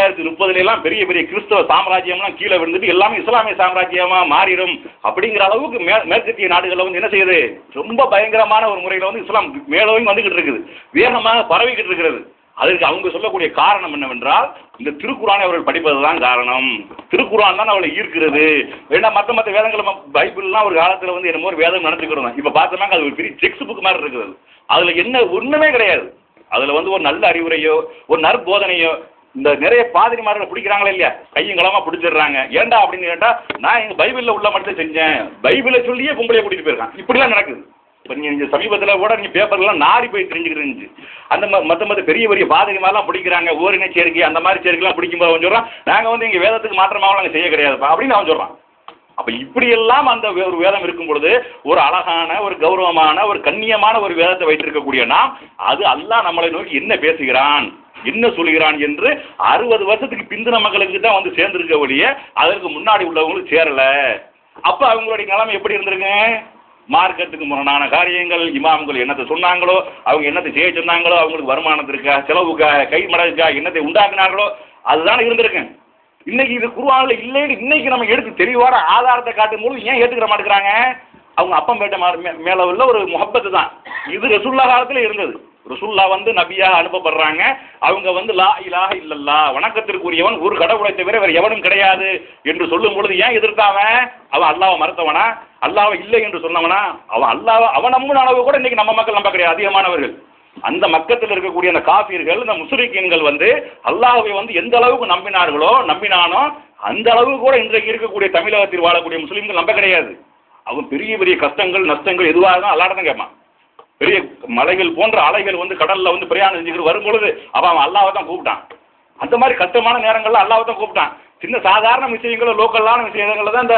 2030 பெரிய பெரிய கிறிஸ்தவ சாம்ராஜ்யம்லாம் கீழே விழுந்துட்டு எல்லாமே இஸ்லாமிய சாம்ராஜ்யமாக மாறிடும் அப்படிங்கிற அளவுக்கு மேற்கத்திய நாடுகளில் வந்து என்ன செய்யுது, ரொம்ப பயங்கரமான ஒரு முறையில் வந்து இஸ்லாம் மேலோங்கி வந்துக்கிட்டு இருக்குது, வேகமாக பரவிக்கிட்டு இருக்கிறது. அதற்கு அவங்க சொல்லக்கூடிய காரணம் என்னவென்றால் இந்த திருக்குர்ஆனை அவர்கள் படிப்பது தான் காரணம். திருக்குர்ஆன் தான் அவளை ஈர்க்கிறது. ஏன்னா மற்ற வேதங்கள் பைபிள்லாம் ஒரு காலத்தில் வந்து என்னமோ ஒரு வேதம் நடந்துக்கிறோம். இப்போ பார்த்தோம்னா அது ஒரு பெரிய டெக்ஸ்ட் புக் மாதிரி இருக்கிறது. அதில் என்ன ஒன்றுமே கிடையாது. அதில் வந்து ஒரு நல்ல அறிவுரையோ ஒரு நற்போதனையோ இந்த நிறைய பாதிரிமார்களை பிடிக்கிறாங்களே இல்லையா, கையங்களமாக பிடிச்சிடுறாங்க. ஏண்டா அப்படின்னு கேட்டால் நான் எங்கள் பைபிளில் உள்ள மட்டும் செஞ்சேன், பைபிளை சொல்லியே பொம்பளையை கூட்டிகிட்டு போயிருக்கான். இப்படிலாம் நடக்குது. இப்போ நீங்கள் சமீபத்தில் கூட நீங்கள் பேப்பர்லாம் நாரி போய் தெரிஞ்சுக்கிட்டு அந்த மற்ற பெரிய பெரிய பாதகமாலாம் பிடிக்கிறாங்க. ஓரின சேர்க்கை அந்த மாதிரி சேர்க்கைலாம் பிடிக்கும்போது அவன் சொல்கிறான் நாங்கள் வந்து எங்கள் வேதத்துக்கு மாற்றமாக நாங்கள் செய்ய கிடையாதுப்பா அப்படின்னு அவன் சொல்கிறான். அப்போ இப்படியெல்லாம் அந்த ஒரு வேதம் இருக்கும் பொழுது ஒரு அழகான ஒரு கௌரவமான ஒரு கண்ணியமான ஒரு வேதத்தை வைத்திருக்கக்கூடிய நாம் அது அல்லாஹ் நம்மளை நோக்கி என்ன பேசுகிறான் என்ன சொல்கிறான் என்று 60 வருஷத்துக்கு பிந்தின மக்களுக்கு தான் வந்து சேர்ந்துருக்க ஒழிய அதற்கு முன்னாடி உள்ளவங்களுக்கு சேரலை. அப்போ அவங்களுடைய நிலைமை எப்படி இருந்திருங்க, மார்க்கத்துக்கு முரணான காரியங்கள், இமாம்கள் என்னத்தை சொன்னாங்களோ அவங்க என்னத்தை செய்ய சொன்னாங்களோ, அவங்களுக்கு வருமானத்திற்கா செலவுக்கா கை மடக்கா என்னத்தை உண்டாக்குனாங்களோ அதுதான் இருந்திருக்கேன். இன்னைக்கு இது குர்ஆன்ல இல்லைன்னு இன்னைக்கு நம்ம எடுத்து தெளிவான ஆதாரத்தை காட்டும் போது ஏன் ஏற்றுக்கிற மாட்டேங்கிறாங்க? அவங்க அப்பம் பேட்ட மேலே உள்ள ஒரு முஹப்பத்து தான். இது ரசூலுல்லாஹ் காலத்தில் இருந்தது. ரசூலுல்லாஹ் வந்து நபியாக அனுப்பப்படுறாங்க. அவங்க வந்து லா இலாஹ இல்லல்லாஹ் வணக்கத்திற்குரியவன் ஒரு கடவுளை தவிர வேறு எவனும் கிடையாது என்று சொல்லும் பொழுது ஏன் எதிர்த்தாவன்? அவன் அல்லாஹ்வை மறுத்தவனா, அல்லாஹ்வை இல்லை என்று சொன்னவனா? அவன் நம்பின அளவு கூட இன்னைக்கு நம்ம மக்கள் நம்ப கிடையாது அதிகமானவர்கள். அந்த மக்கத்தில் இருக்கக்கூடிய அந்த காஃபிர்கள் இந்த முஸ்ரிக்கீன்கள் வந்து அல்லாஹ்வை வந்து எந்த அளவுக்கு நம்பினானோ அந்த அளவு கூட இன்றைக்கு இருக்கக்கூடிய தமிழகத்தில் வாழக்கூடிய முஸ்லீம்கள் நம்ப கிடையாது. அவன் பெரிய பெரிய கஷ்டங்கள் நஷ்டங்கள் எதுவாக தான் அல்லாஹ்ட்ட தான் கேட்பான். பெரிய மலைகள் போன்ற அலைகள் வந்து கடல்ல வந்து பிரயாணம் செஞ்சுக்கிட்டு வரும்பொழுது அவன் அல்லாஹ்வை தான் கூப்பிட்டான். அந்த மாதிரி கஷ்டமான நேரங்கள்ல அல்லாஹ்வை தான் கூப்பிட்டான். சின்ன சாதாரண விஷயங்களும் லோக்கலான விஷயங்கள்ல தான்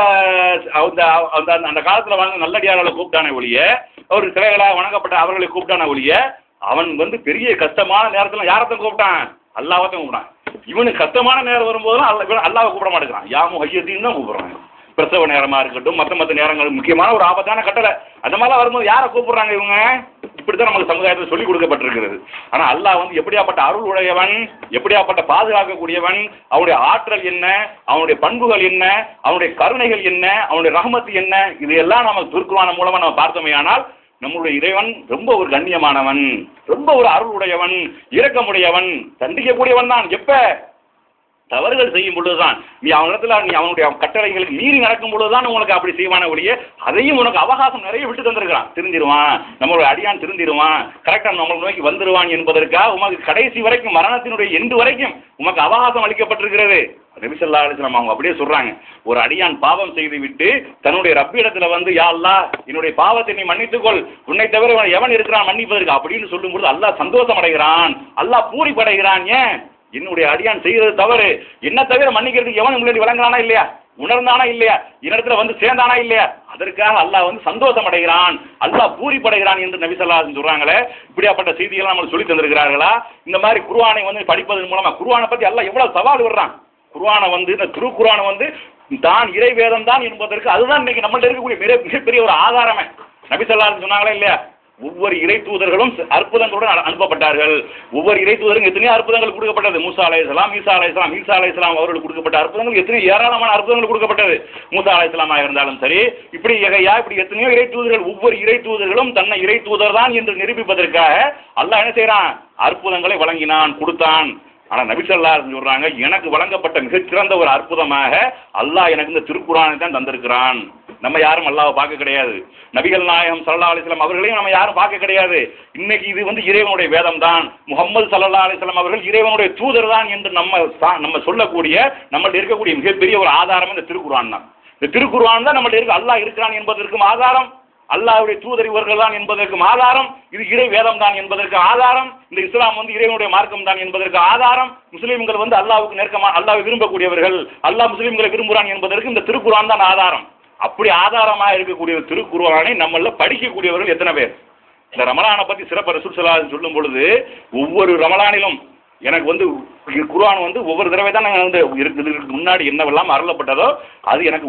அந்த அந்த காலத்துல வாழ்ந்த நல்லடியார்களை கூப்பிட்டானே ஒழிய, அவர் சிலைகளாக வணங்கப்பட்ட அவர்களை கூப்பிட்டானே ஒழிய, அவன் வந்து பெரிய கஷ்டமான நேரத்துல யாரத்தான் கூப்பிட்டான்? அல்லாஹ்வை தான் கூப்பிட்டான். இவனுக்கு கஷ்டமான நேரம் வரும்போதெல்லாம் அல்லாஹ்வை கூப்பிட மாட்டேங்கிறான், யாமு ஹையத்தின்னு தான் கூப்பிடுறாங்க. பிரசவ நேரமா இருக்கட்டும், மற்ற நேரங்கள் முக்கியமான ஒரு ஆபத்தான கட்டளை அந்த மாதிரிலாம் வரும்போது யாரை கூப்பிடுறாங்க இவங்க? இப்படித்தான் நமக்கு சமுதாயத்தில் சொல்லிக் கொடுக்கப்பட்டிருக்கிறது. ஆனா அல்லாஹ் வந்து எப்படியாப்பட்ட அருள் உடையவன், எப்படியாப்பட்ட பாதுகாக்கக்கூடியவன், அவனுடைய ஆற்றல் என்ன, அவனுடைய பண்புகள் என்ன, அவனுடைய கருணைகள் என்ன, அவனுடைய ரஹமத்து என்ன, இது எல்லாம் நம்ம திருக்குர்ஆன் மூலமா நம்ம பார்த்தோமேயானால் நம்முடைய இறைவன் ரொம்ப ஒரு கண்ணியமானவன், ரொம்ப ஒரு அருள் உடையவன், இரக்கமுடையவன், தண்டிக்கக்கூடியவன் தான். எப்ப தவறுகள் செய்யும் பொழுதுதான் நீ அவனிடத்துல நீ அவனுடைய கட்டளைகளுக்கு மீறி நடக்கும் பொழுதுதான் உனக்கு அப்படி செய்வான ஒழிய, அதையும் உனக்கு அவகாசம் நிறைய விட்டு தந்திருக்கிறான். திருந்திருவான், நம்மளுடைய அடியான் திருந்திருவான், கரெக்டா நம்மளை நோக்கி வந்துருவான் என்பதற்காக உமக்கு கடைசி வரைக்கும் மரணத்தினுடைய எண்டு வரைக்கும் உமக்கு அவகாசம் அளிக்கப்பட்டிருக்கிறது. நபி ஸல்லல்லாஹு அலைஹி வஸல்லம் அவங்க அப்படியே சொல்றாங்க, ஒரு அடியான் பாவம் செய்து விட்டு தன்னுடைய ரப்பிடத்துல வந்து யா அல்லாஹ் என்னுடைய பாவத்தை நீ மன்னித்துக்கொள், உன்னை தவிர எவன் இருக்கிறான் மன்னிப்பதற்கு அப்படின்னு சொல்லும் பொழுது அல்லாஹ் சந்தோஷம் அடைகிறான், அல்லாஹ் பூரிப்படைகிறான். ஏன்? என்னுடைய அடியான் செய்யறது தவறு, என்ன தவிர மன்னிக்கிறதுக்கு எவன் முன்னாடி வழங்குறானா இல்லையா, உணர்ந்தானா இல்லையா, என்னிடத்துல வந்து சேர்ந்தானா இல்லையா, அதற்காக அல்லாஹ் வந்து சந்தோஷம் அடைகிறான், அல்லாஹ் பூரிப்படைகிறான் என்று நபி ஸல்லல்லாஹு அலைஹி வஸல்லம் சொல்றாங்களே. இப்படியாப்பட்ட செய்திகளை நம்மளுக்கு சொல்லி தந்திருக்கிறார்களா? இந்த மாதிரி குர்ஆனை வந்து படிப்பதன் மூலமா குர்ஆனை பத்தி அல்லாஹ் எவ்வளவு சவால் விடுறான். குர்ஆனை வந்து இந்த திருக்குர்ஆனை வந்து தான் இறை வேதம் தான் என்பதற்கு அதுதான் இன்னைக்கு நம்மள்ட்ட இருக்கக்கூடிய மிகப்பெரிய ஒரு ஆதாரமே. நபி ஸல்லல்லாஹு அலைஹி வஸல்லம் சொன்னாங்களே இல்லையா, ஒவ்வொரு இறை தூதர்களும் அற்புதங்களுடன் அனுப்பப்பட்டார்கள். ஒவ்வொரு இறை தூதரும் எத்தனையோ அற்புதங்கள் கொடுக்கப்பட்டது. மூசா அலைஹிஸ்ஸலாம், ஈசா அலைஹிஸ்ஸலாம் அவர்களுக்கு கொடுக்கப்பட்ட அற்புதங்கள் எத்தனையோ ஏராளமான அற்புதங்கள் கொடுக்கப்பட்டது. மூசா அலைஹிஸ்ஸலாமாக இருந்தாலும் சரி, இப்படி இப்படி எத்தனையோ இறை தூதர்கள், ஒவ்வொரு இறை தூதர்களும் தன்னை இறை தூதர் தான் என்று நிரூபிப்பதற்காக அல்லாஹ் என்ன செய்யறான்? அற்புதங்களை வழங்கினான், கொடுத்தான். ஆனா நபி ஸல்லல்லாஹு அலைஹி வஸல்லம் சொல்றாங்க, எனக்கு வழங்கப்பட்ட மிகச்சிறந்த ஒரு அற்புதமாக அல்லாஹ் எனக்கு இந்த திருக்குர்ஆனை தான் தந்திருக்கிறான். நம்ம யாரும் அல்லாஹ்வை பார்க்க கிடையாது, நபிகள் நாயகம் ஸல்லல்லாஹு அலைஹி வஸல்லம் அவர்களையும் நம்ம யாரும் பார்க்க கிடையாது. இன்னைக்கு இது வந்து இறைவனுடைய வேதம் தான், முஹம்மது ஸல்லல்லாஹு அலைஹி வஸல்லம் அவர்கள் இறைவனுடைய தூதர் தான் என்று நம்ம சொல்லக்கூடிய நம்மள்ட்ட இருக்கக்கூடிய மிகப்பெரிய ஒரு ஆதாரம் இந்த திருக்குர்ஆன் தான். இந்த திருக்குர்ஆன் தான் நம்மள்ட்ட இருக்க அல்லாஹ் இருக்கிறான் என்பதற்கும் ஆதாரம், அல்லாஹ்வுடைய தூதர் இவர்கள் தான் என்பதற்கும் ஆதாரம், இது இறை வேதம் தான் என்பதற்கு ஆதாரம், இந்த இஸ்லாம் வந்து இறைவனுடைய மார்க்கம் தான் என்பதற்கு ஆதாரம், முஸ்லீம்கள் வந்து அல்லாஹ்வுக்கு நெருக்கமா அல்லாஹ்வை விரும்பக்கூடியவர்கள், அல்லாஹ் முஸ்லீம்களை விரும்புகிறான் என்பதற்கு இந்த திருக்குர்ஆன் தான் ஆதாரம். அப்படி ஆதாரமாக இருக்கக்கூடிய திருக்குர்ஆனை நம்மள படிக்கக்கூடியவர்கள் எத்தனை பேர்? இந்த ரமலானை பத்தி சிறப்பு ரசூல் ஸல்லல்லாஹு அலைஹி வஸல்லம் சொல்லும் பொழுது, ஒவ்வொரு ரமலானிலும் எனக்கு வந்து குர்ஆன் வந்து ஒவ்வொரு தடவை தான் நாங்கள் வந்து இதுக்கு முன்னாடி என்னவெல்லாம் அருளப்பட்டதோ அது எனக்கு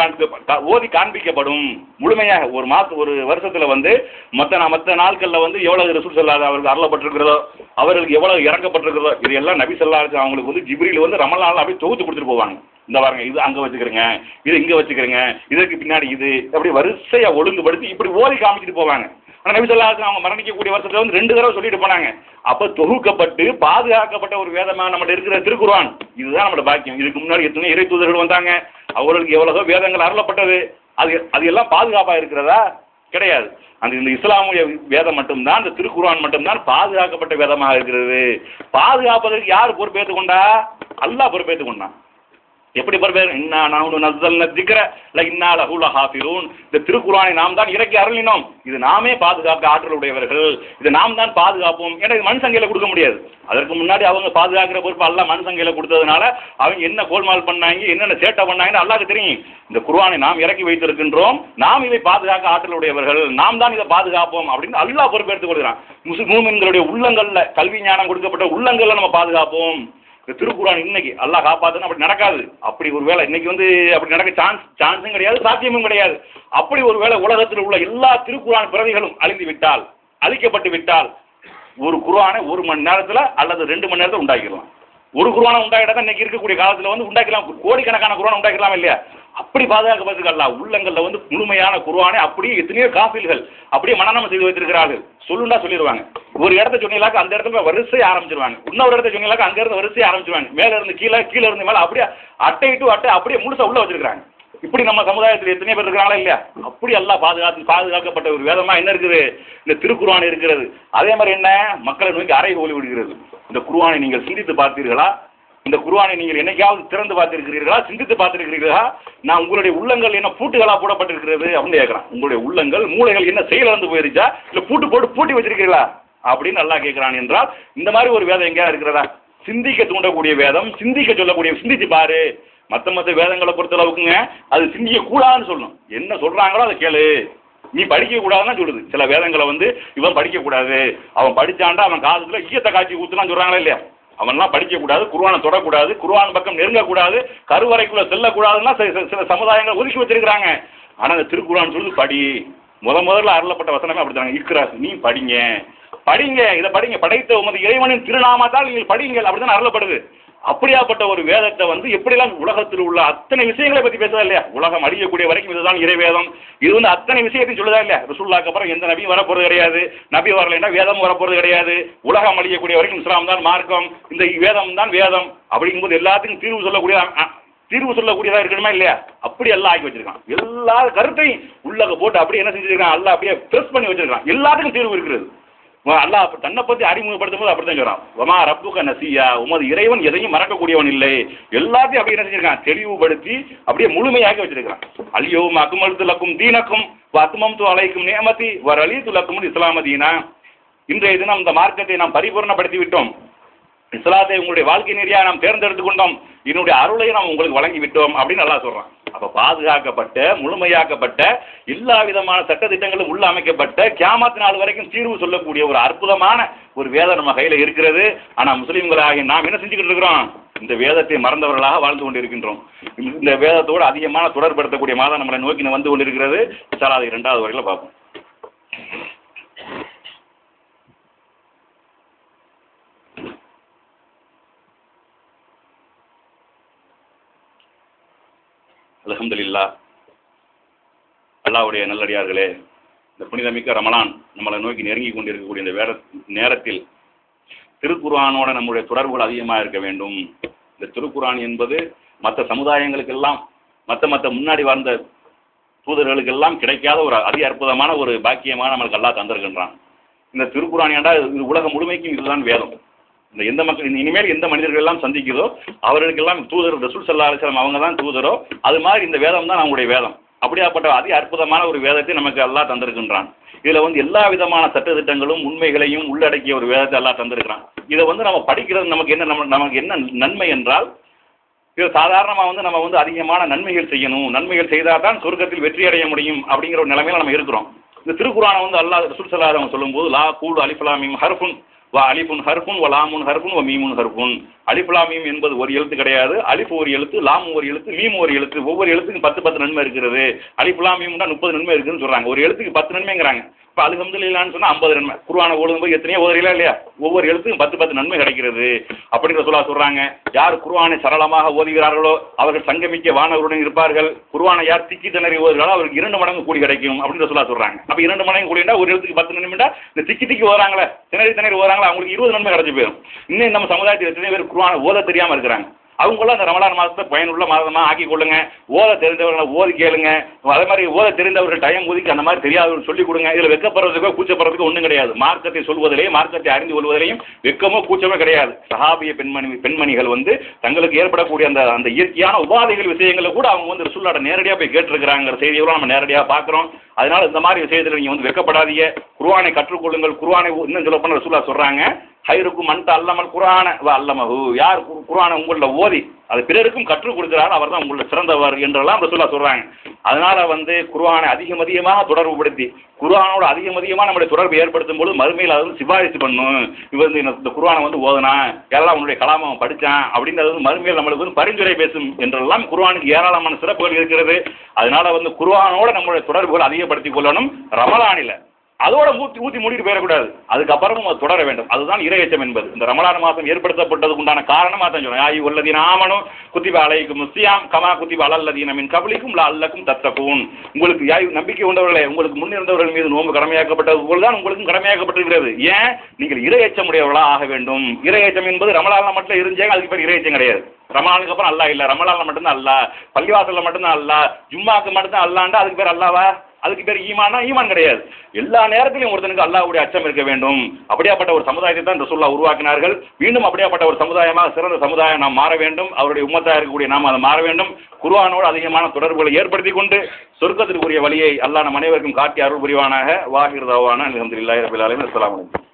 ஓதி காண்பிக்கப்படும் முழுமையாக. ஒரு வருஷத்துல வந்து மற்ற நாட்கள்ல வந்து எவ்வளவு ரசூல் ஸல்லல்லாஹு அவருக்கு அருளப்பட்டிருக்கிறதோ, அவர்களுக்கு எவ்வளவு இறக்கப்பட்டிருக்கிறதோ, இது எல்லாம் நபி ஸல்லல்லாஹு அலைஹி வஸல்லம் அவங்களுக்கு வந்து ஜிப்ரீல் வந்து ரமலான்ல அப்படியே தொகுத்து கொடுத்துட்டு போவாங்க. இந்த பாருங்க, இது அங்க வச்சுக்கிறேங்க, இது இங்க வச்சுக்கிறேங்க, இதற்கு பின்னாடி இது அப்படி வரிசையா ஒழுங்குபடுத்தி இப்படி ஓதி காமிச்சிட்டு போவாங்க. ஆனால் நபி ஸல்லல்லாஹு அலைஹி வஸல்லம் அவங்க மரணிக்கக்கூடிய வருஷத்துல வந்து 2 தடவை சொல்லிட்டு போனாங்க. அப்ப தொகுக்கப்பட்டு பாதுகாக்கப்பட்ட ஒரு வேதமா நம்மகிட்ட இருக்கிற திருக்குர்ஆன் இதுதான் நம்மளோட பாக்கியம். இதுக்கு முன்னாடி எத்தனை இறை தூதர்கள் வந்தாங்க, அவர்களுக்கு எவ்வளவோ வேதங்கள் அருளப்பட்டது, அது எல்லாம் பாதுகாப்பா இருக்கிறதா? கிடையாது. இந்த இஸ்லாமிய வேதம் மட்டும்தான், இந்த திருக்குர்ஆன் மட்டும்தான் பாதுகாக்கப்பட்ட வேதமாக இருக்கிறது. பாதுகாப்பதற்கு யார் பொறுப்பேற்றுக் கொண்டா? அல்லாஹ் பொறுப்பேற்றுக் கொண்டான். எப்படி பொறுப்பேற்க? இன்னா நஹ்னு நஸ்ஸல்னா ஸிக்ர ல இன்னா லஹு லஹாஃபிரூன். இந்த திருக்குர்ஆனை நாம் தான் இறக்கி அருளினோம், இது நாமே பாதுகாக்க ஆற்றல் உடையவர்கள், இதை நாம் தான் பாதுகாப்போம். ஏன்னா இது மனுஷன் கையில கொடுக்க முடியாது. அதற்கு முன்னாடி அவங்க பாதுகாக்கிற பொறுப்பு அல்லாஹ் மனுஷன் கையில கொடுத்ததுனால அவங்க என்ன கோல்மால் பண்ணாங்க, என்னென்ன சேட்டை பண்ணாங்கன்னு அல்லாஹ்க்கு தெரியும். இந்த குர்ஆனை நாம் இறக்கி வைத்திருக்கின்றோம், நாம் இதை பாதுகாக்க ஆற்றல் உடையவர்கள், நாம் தான் இதை பாதுகாப்போம் அப்படின்னு அல்லாஹ் பொறுப்பேற்றுக் கொள்கிறான். மூமின்களுடைய உள்ளங்கள்ல, கல்வி ஞானம் கொடுக்கப்பட்ட உள்ளங்கள்ல நம்ம பாதுகாப்போம். இந்த திருக்குர்ஆன் இன்னைக்கு அல்லாஹ் காப்பாத்துன்னு அப்படி நடக்காது. அப்படி ஒரு வேளை இன்னைக்கு வந்து அப்படி நடக்க சான்ஸும் கிடையாது, சாத்தியமும் கிடையாது. அப்படி ஒரு வேளை உலகத்தில் உள்ள எல்லா திருக்குர்ஆன் பிரதிகளும் அழிந்து விட்டால், அழிக்கப்பட்டு விட்டால், ஒரு குர்ஆனை 1 மணி நேரத்தில் அல்லது 2 மணி நேரத்தில் உண்டாக்கிடலாம். ஒரு குர்ஆனை உண்டாக்கிட்டா இன்னைக்கு இருக்கக்கூடிய காலத்தில் வந்து உண்டாக்கலாம், கோடிக்கணக்கான குர்ஆனை உண்டாக்கலாம் இல்லையா? அப்படி பாதுகாக்கப்பட்டிருக்கு அல்லாஹ். உள்ளங்கள்ல வந்து முழுமையான குர்ஆனை அப்படியே எத்தனையோ காஃபில்கள் அப்படியே மனனம் செய்து வைத்திருக்கிறார்கள். சொல்லுண்டா சொல்லிடுவாங்க. ஒரு இடத்த சொன்னீங்களாக்க அந்த இடத்துல வரிசையை ஆரம்பிச்சிருவாங்க, இன்னொரு இடத்த சொன்னீங்களாக்க அங்க இருந்து வரிசையை ஆரம்பிச்சிருவாங்க, மேல இருந்து கீழே, கீழே இருந்து மேல, அப்படியே அட்டை டு அட்டை அப்படியே முழுசா உள்ள வச்சிருக்காங்க. இப்படி நம்ம சமுதாயத்தில் எத்தனை பேர் இருக்கிறாங்களா இல்லையா? அப்படி அல்லாஹ் பாதுகாக்கப்பட்ட ஒரு வேதமா என்ன இருக்குது? இந்த திருக்குர்ஆன் இருக்கிறது. அதே மாதிரி என்ன, மக்களை நோக்கி அறைகோலி விடுகிறது. இந்த குர்ஆனை நீங்கள் சிந்தித்து பார்த்தீர்களா? இந்த குர்ஆனை நீங்கள் என்னைக்காவது திறந்து பார்த்திருக்கிறீர்களா, சிந்தித்து பார்த்திருக்கிறீர்களா? நான் உங்களுடைய உள்ளங்கள் என்ன பூட்டுகளா போடப்பட்டிருக்கிறது அப்படின்னு கேட்கறான். உங்களுடைய உள்ளங்கள் மூளைகள் என்ன செயலிழந்து போயிருச்சா, இல்ல பூட்டு போட்டு பூட்டி வச்சிருக்கீங்களா அப்படின்னு நல்லா கேட்கிறான். என்றால் இந்த மாதிரி ஒரு வேதம் எங்கேயா இருக்கிறதா? சிந்திக்க தூண்டக்கூடிய வேதம், சிந்திக்க சொல்லக்கூடிய, சிந்திச்சு பாரு. மற்ற வேதங்களை பொறுத்தளவுக்குங்க அது சிந்திக்க கூடாதுன்னு சொல்லணும். என்ன சொல்றாங்களோ அதை கேளு, நீ படிக்க கூடாதுன்னு சொல்லுது. சில வேதங்களை வந்து இவன் படிக்க கூடாது, அவன் படிச்சாண்டா அவன் காலத்துல ஈயத்தை காய்ச்சி ஊத்துனான்னு சொல்றாங்களா இல்லையா? அவன்லாம் படிக்க கூடாது, குர்ஆனை தொடக்கூடாது, குர்ஆன் பக்கம் நெருங்கக்கூடாது, கருவறைக்குள்ள செல்லக்கூடாதுன்னா சில சமுதாயங்களை ஒதுக்கி வச்சிருக்கிறாங்க. ஆனா இந்த திருக்குர்ஆன் சொல்லுது படி. முதல்ல அருளப்பட்ட வசனமே அப்படித்தாங்க. இக்ரா, நீ படிங்க படிங்க, இதை படிங்க, படைத்த உமது இறைவனின் திருநாமத்தால் நீங்கள் படிங்கள் அப்படிதான் அருளப்படுது. அப்படியாப்பட்ட ஒரு வேதத்தை வந்து எப்படிலாம் உலகத்தில் உள்ள அத்தனை விஷயங்களை பற்றி பேசுதா இல்லையா? உலகம் அழியக்கூடிய வரைக்கும் இதுதான் இறைவேதம். இது வந்து அத்தனை விஷயத்தையும் சொல்லுதா இல்லையா? ரசூலுல்லாஹ்க்கு அப்புறம் எந்த நபியும் வரப்போறது கிடையாது, நபி வரலைன்னா வேதம் வரப்போறது கிடையாது. உலகம் அழியக்கூடிய வரைக்கும் இஸ்லாம் தான் மார்க்கம், இந்த வேதம் தான் வேதம். அப்படிங்கும்போது எல்லாத்துக்கும் தீர்வு சொல்லக்கூடியதா இருக்கணுமா இல்லையா? அப்படி எல்லாம் ஆக்கி வச்சிருக்கான். எல்லா கருத்தையும் உள்ளக போட்டு அப்படியே என்ன செஞ்சிருக்கான், அல்ல அப்படியே பிரஸ் பண்ணி வச்சிருக்கான். எல்லாத்துக்கும் தீர்வு இருக்கிறது. அல்லாஹ் தன்னை பற்றி அறிமுகப்படுத்தும் போது அப்படித்தான் சொல்றான். வமா ரப்புக நசியா, உமது இறைவன் எதையும் மறக்கக்கூடியவன் இல்லை. எல்லாத்தையும் அப்படியே என்ன செஞ்சிருக்கான், தெளிவுபடுத்தி அப்படியே முழுமையாக்கி வச்சிருக்கான். அல்யௌம அக்மல்து லக்கும் தீனக்கும் வ அத்மம்து அலைக்கும் நிஅமதி வ ரலீது லக்கும் இஸ்லாம தீனா. இன்றைய தினம் இந்த மார்க்கத்தை நாம் பரிபூர்ணப்படுத்தி விட்டோம், இஸ்லாத்தை உங்களுடைய வாழ்க்கை நெறியா நாம் தேர்ந்தெடுத்துக் கொண்டோம், என்னுடைய அருளை நாம் உங்களுக்கு வழங்கி விட்டோம் அப்படின்னு நல்லா சொல்றான். அப்ப பாதுகாக்கப்பட்ட, முழுமையாக்கப்பட்ட, எல்லா விதமான சட்டத்திட்டங்களும் உள்ள அமைக்கப்பட்ட, கியாமத் நாள் வரைக்கும் தீர்வு சொல்லக்கூடிய ஒரு அற்புதமான ஒரு வேதம் நம்ம கையில இருக்கிறது. ஆனா முஸ்லிம்களாகி நாம் என்ன செஞ்சுக்கிட்டு இருக்கிறோம், இந்த வேதத்தை மறந்தவர்களாக வாழ்ந்து கொண்டிருக்கின்றோம். இந்த வேதத்தோடு அதிகமான தொடர்படுத்தக்கூடிய மாதம் நம்மளை நோக்கி வந்து கொண்டிருக்கிறது. இன்ஷா அல்லாஹ் 2வது வரையில பார்ப்போம். அல்ஹம்துலில்லாஹ். அல்லாஹ்வுடைய நல்லடியார்களே, இந்த புனிதமிக்க ரமலான் நம்மளை நோக்கி நெருங்கி கொண்டிருக்கக்கூடிய இந்த நேரத்தில் திருக்குர்ஆனோட நம்முடைய தொடர்புகள் அதிகமாக இருக்க வேண்டும். இந்த திருக்குர்ஆன் என்பது மற்ற சமுதாயங்களுக்கெல்லாம், மற்ற முன்னாடி வாழ்ந்த தூதர்களுக்கெல்லாம் கிடைக்காத ஒரு அதி அற்புதமான ஒரு பாக்கியமான நம்மளுக்கு அல்லாஹ் தந்திருக்கின்றான். இந்த திருக்குர்ஆன் ஏண்டா இது உலகம் முழுமைக்கும் இதுதான் வேதம். இந்த எந்த மக்கள் இனிமேல் எந்த மனிதர்கள் எல்லாம் சந்திக்குதோ அவர்களுக்கெல்லாம் தூதர் ரசூல் ஸல்லல்லாஹு அலைஹி வஸல்லம் அவங்க தான் தூதரோ, அது மாதிரி இந்த வேதம் தான் நம்முடைய வேதம். அப்படியாப்பட்ட அதி அற்புதமான ஒரு வேதத்தை நமக்கு அல்லாஹ் தந்திருக்கின்றான். இதுல வந்து எல்லா விதமான சட்டத்திட்டங்களும் உண்மைகளையும் உள்ளடக்கிய ஒரு வேதத்தை அல்லாஹ் தந்திருக்கிறான். இதை வந்து நம்ம படிக்கிறது நமக்கு என்ன நன்மை என்றால், இது சாதாரணமாக வந்து நம்ம வந்து அதிகமான நன்மைகள் செய்யணும், நன்மைகள் செய்தால் தான் சொர்க்கத்தில் வெற்றி அடைய முடியும் அப்படிங்கிற ஒரு நிலைமையில நம்ம இருக்கிறோம். இந்த திருக்குர்ஆனை வந்து அல்லாஹ் ரசூல் ஸல்லல்லாஹு அலைஹி வஸல்லம் சொல்லும்போது லா கூல் அலிஃப் லாம் மீம் ஹர்ஃபுன் வ அலிஃபுன் ஹர்ஃபுன் வ லாமுன் ஹர்ஃபுன் வ மீமுன் ஹர்ஃபுன். அலிஃப் லாம் மீம் என்பது ஒரு எழுத்து கிடையாது, அலிஃப் ஒரு எழுத்து, லாம் ஒரு எழுத்து, மீம் ஒரு எழுத்து. ஒவ்வொரு எழுத்துக்கும் 10 நன்மை இருக்கிறது. அலிஃப் லாம் மீம்னா 30 நன்மை இருக்குன்னு சொல்றாங்க. ஒரு எழுத்துக்கு 10 நன்மைங்கிறாங்க. இப்போ அல்ஹம்துலில்லாஹ்னு சொன்னா 50 நன்மை. குர்ஆனை ஓதும்போது எத்தனையோ ஓதுறீங்களா இல்லையா? ஒவ்வொரு எழுத்துக்கும் 10 நன்மை கிடைக்கிறது அப்படின்னு ரசூலுல்லாஹ் சொல்றாங்க. யார் குர்ஆனை சரளமாக ஓதுகிறார்களோ அவர்கள் சங்கமிக்க வானவருடன் இருப்பார்கள். குர்ஆனை யார் திக்கி திணறி ஓதுகிறாரோ அவருக்கு 2 மடங்கு கூலி கிடைக்கும் அப்படின்னு ரசூலுல்லாஹ் சொல்றாங்க. அப்ப 2 மடங்கு கூலிண்டா ஒரு எழுத்துக்கு 10 நன்மைண்டா இந்த திக்கி ஓதுறாங்களே, திணறி ஓதுறாங்களா, அவங்களுக்கு 20 நன்மை கிடைச்சி போயிடும். இன்னும் நம்ம சமுதாயத்தில் எத்தனை பேர் குர்ஆனை ஓத தெரியாம இருக்கிறாங்க. அவங்களும் அந்த ரமலான் மாதத்தை பயனுள்ள மாதமாக ஆக்கி கொள்ளுங்க. ஓத தெரிந்தவர்களை ஓதி கேளுங்க. அதே மாதிரி ஓத தெரிந்தவர்கள் டைம் ஒதுக்கி அந்த மாதிரி தெரியாதவர்கள் சொல்லிக் கொடுங்க. இதில் வெக்கப்படுறதுக்கோ கூச்சப்படுறதுக்கோ ஒன்றும் கிடையாது. மார்க்கத்தை சொல்வதிலேயும் மார்க்கத்தை அறிந்து கொள்வதிலையும் வெக்கமோ கூச்சமோ கிடையாது. சஹாபிய பெண்மணிகள் வந்து தங்களுக்கு ஏற்படக்கூடிய அந்த இயற்கையான உபாதைகள் விஷயங்களை கூட அவங்க வந்து ரசூலுல்லாஹ்ட நேரடியாக போய் கேட்டிருக்கிறாங்கிற செய்தியோட நம்ம நேரடியாக பார்க்குறோம். அதனால இந்த மாதிரி விஷயத்தில் நீங்கள் வந்து வெக்கப்படாதீங்க. குர்ஆனை கற்றுக்கொள்ளுங்கள். குர்ஆனை இன்னும் சொல்ல போனால் ரசூலுல்லாஹ் சொல்கிறாங்க, ஹைருக்கும் மன்த அல்லமல் குர்ஆன வ அல்லமஹு. யார் குர்ஆனை உங்களில் ஓதி அது பிறருக்கும் கற்றுக் கொடுக்கிறார் அவர் தான் உங்களில் சிறந்தவர் என்றெல்லாம் ரசூலுல்லாஹ் சொல்கிறாங்க. அதனால் வந்து குர்ஆனை அதிகமாக தொடர்புபடுத்தி குர்ஆனோட அதிகமாக நம்முடைய தொடர்பு ஏற்படுத்தும் போது மறுமையில் அதை வந்து சிபாரிசு பண்ணும். இவர் வந்து இந்த குர்ஆனை வந்து ஓதுனா எல்லாம் உன்னுடைய கலாமை அவன் படித்தான் அப்படின்றது வந்து மறுமையில் நம்மளுக்கு வந்து பரிந்துரை பேசும் என்றெல்லாம் குர்ஆனுக்கு ஏராளமான சிறப்புகள் இருக்கிறது. அதனால வந்து குர்ஆனோட நம்மளுடைய தொடர்புகள் அதிகப்படுத்திக் கொள்ளணும். ரமலானில் அதோட ஊற்றி மூடிட்டு போயிடக்கூடாது. அதுக்கப்புறமும் அது தொடர வேண்டும். அதுதான் இறையச்சம் என்பது. இந்த ரமலான் மாதம் ஏற்படுத்தப்பட்டதுக்கு உண்டான காரணமாக தான் சொல்றேன். ஆயி உள்ளதீன ஆமனு குத்திப அலைக்கும் முஸ்ஸியாம் கமா குத்திப அலல்லதீன மின் கப்லிக்கும் லஅல்லக்கும் தத்தகூன். உங்களுக்கு நம்பிக்கை கொண்டவர்களே, உங்களுக்கு முன்னிருந்தவர்கள் மீது நோன்பு கடமையாக்கப்பட்டது போல் தான் உங்களுக்கும் கடமையாக்கப்பட்டிருக்கிறது. ஏன்? நீங்கள் இறையச்சம் உடையவர்களாக ஆக வேண்டும். இறையச்சம் என்பது ரமலானில் மட்டும் இருந்தாங்க, அதுக்கு பேர் இறையச்சம் கிடையாது. ரமலானுக்கு அப்புறம் அல்லாஹ் இல்லை, ரமலானில் மட்டும்தான் அல்லாஹ், பள்ளிவாசலில் மட்டும்தான் அல்லாஹ், ஜும்மாக்கு மட்டும்தான் அல்லாண்டா அதுக்கு பேர் அல்லாவா? அதுக்கு பேர் ஈமானா? ஈமான் கிடையாது. எல்லா நேரத்திலும் ஒருத்தனுக்கு அல்லாஹ்வுடைய அச்சம் இருக்க வேண்டும். அப்படியாப்பட்ட ஒரு சமுதாயத்தை தான் ரசூலுல்லாஹ் உருவாக்கினார்கள். மீண்டும் அப்படியாப்பட்ட ஒரு சமுதாயமாக சிறந்த சமுதாயம் நாம் மாற வேண்டும். அவருடைய உம்மத்தாக இருக்கக்கூடிய நாம் அதை மாற வேண்டும். குர்ஆனோடு அதிகமான தொடர்புகளை ஏற்படுத்தி கொண்டு சொர்க்கத்திற்குரிய வழியை அல்லாஹ் நம் அனைவருக்கும் காட்டி அருள் புரிவானாக. வாஹிர் தவானா அல்ஹம்துலில்லாஹி ரப்பில் ஆலமீன். அஸ்ஸலாமு அலைக்கும்.